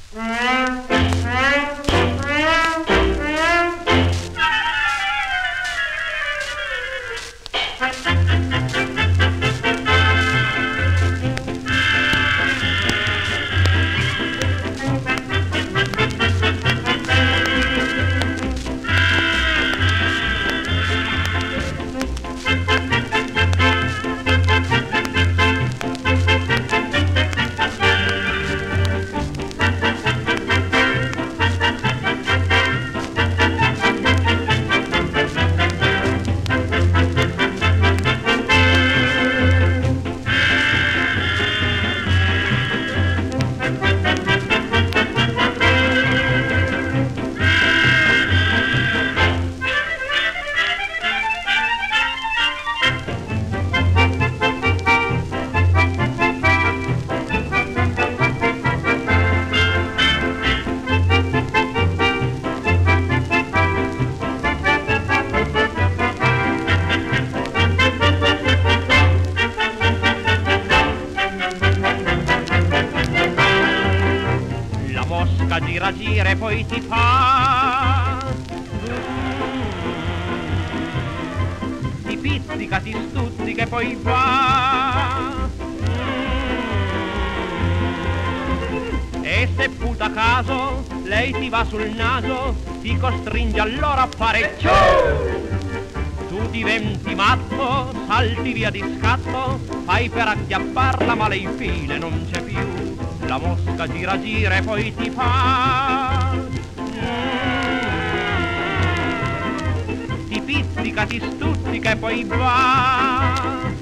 Gira gira e poi ti fa, ti pizzica, ti stuzzica e poi va, e se puta caso lei ti va sul naso, ti costringe allora a fare ciao. Tu diventi matto, salti via di scatto, fai per acchiapparla ma lei infine non c'è più. La mosca gira gira e poi ti fa, ti pizzica, ti stuzzica e poi va,